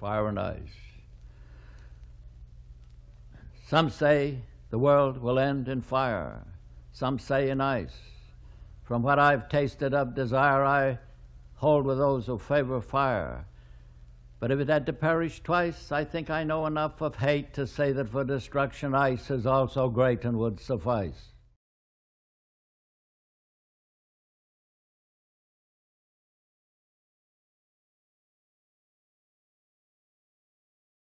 fire and ice. Some say the world will end in fire, some say in ice. From what I've tasted of desire, I hold with those who favor fire. But if it had to perish twice, I think I know enough of hate to say that for destruction ice is also great and would suffice.